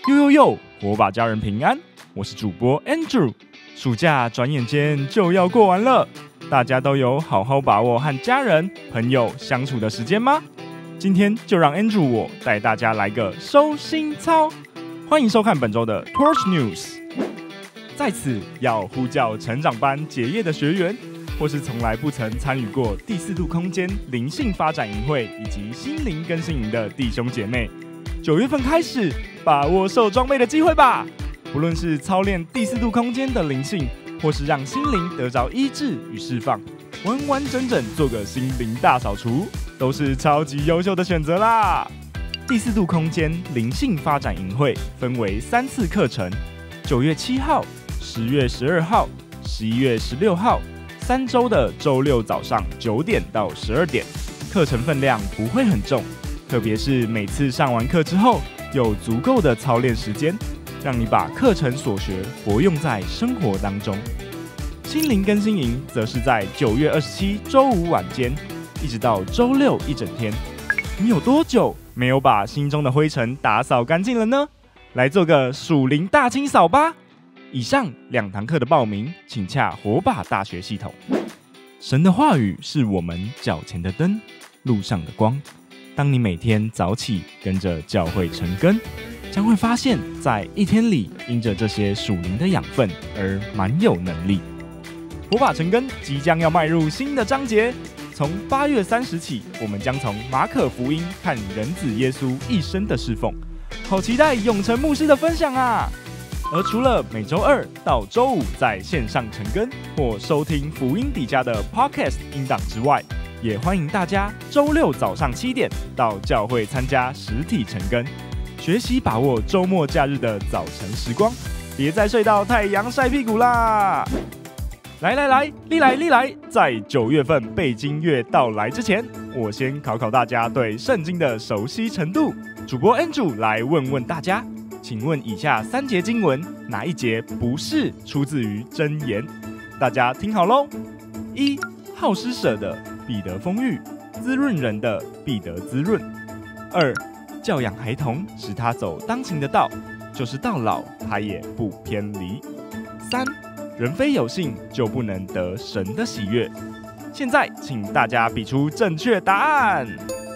呦呦呦，火把家人平安，我是主播 Andrew。暑假转眼间就要过完了，大家都有好好把握和家人、朋友相处的时间吗？今天就让 Andrew 我带大家来个收心操。欢迎收看本周的 Torch News。在此要呼叫成长班结业的学员，或是从来不曾参与过第四度空间灵性发展营会以及心灵更新营的弟兄姐妹，9月份开始把握受装备的机会吧！不论是操练第四度空间的灵性，或是让心灵得着医治与释放，完完整整做个心灵大扫除，都是超级优秀的选择啦！第四度空间灵性发展营会分为3次课程，9月7号、10月12号、11月16号，3周的周六早上9点到12点，课程分量不会很重，特别是每次上完课之后，有足够的操练时间，让你把课程所学活用在生活当中。心灵更新营则是在9月27周5晚间，一直到周6一整天。你有多久没有把心中的灰尘打扫干净了呢？来做个属灵大清扫吧！以上2堂课的报名，请洽火把大学系统。神的话语是我们脚前的灯，路上的光。当你每天早起跟着教会晨更，将会发现在一天里因着这些属灵的养分而蛮有能力。火把晨更即将要迈入新的章节，从8月30起，我们将从马可福音看人子耶稣一生的侍奉，好期待永成牧师的分享啊！而除了每周2到周5在线上晨更或收听福音底家的 Podcast 音档之外，也欢迎大家周6早上7点到教会参加实体晨更，学习把握周末假日的早晨时光，别再睡到太阳晒屁股啦！来，历来，在9月份背经月到来之前，我先考考大家对圣经的熟悉程度。主播 Andrew 来问问大家，请问以下3节经文哪一节不是出自于箴言？大家听好咯。1. 好施舍的必得丰裕，滋润人的必得滋润。2. 教养孩童，使他走当行的道，就是到老他也不偏离。3. 人非有信，就不能得神的喜悦。现在，请大家比出正确答案。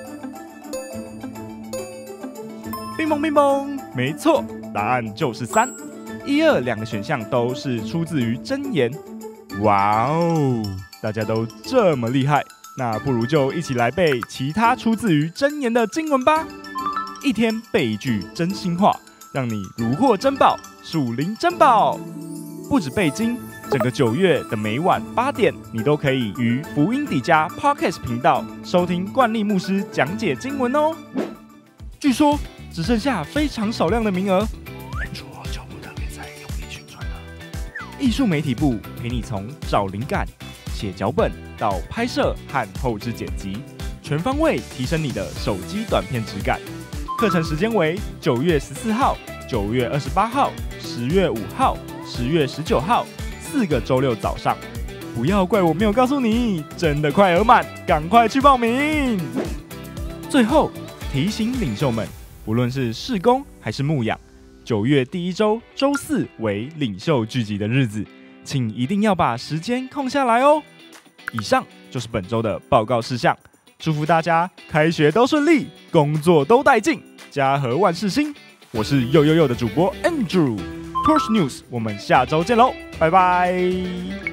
乒乓乒乓，没错，答案就是3。1、2两个选项都是出自于箴言。哇哦，大家都这么厉害，那不如就一起来背其他出自于箴言的经文吧。一天背一句真心话，让你如获珍宝，属灵珍宝。不止背经，整个9月的每晚8点，你都可以于福音底家 Podcast 频道收听冠利牧师讲解经文哦。据说只剩下非常少量的名额，就不特别再用力宣传了。艺术媒体部陪你从找灵感、写脚本到拍摄和后置剪辑，全方位提升你的手机短片质感。课程时间为9月14号、9月28号、10月5号、10月19号，4个周六早上。不要怪我没有告诉你，真的快额满，赶快去报名。最后提醒领袖们，不论是事工还是牧养，9月第1周周4为领袖聚集的日子，请一定要把时间空下来哦。以上就是本周的报告事项，祝福大家开学都顺利，工作都带劲，家和万事兴。我是又的主播 Andrew。Torch News， 我们下周见喽，拜拜。